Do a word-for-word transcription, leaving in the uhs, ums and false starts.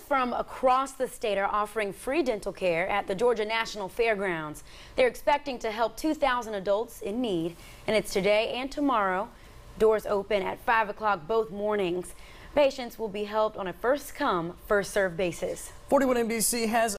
from across the state are offering free dental care at the Georgia National Fairgrounds. They're expecting to help two thousand adults in need, and it's today and tomorrow. Doors open at five o'clock both mornings. Patients will be helped on a first-come, first-served basis. forty-one N B C has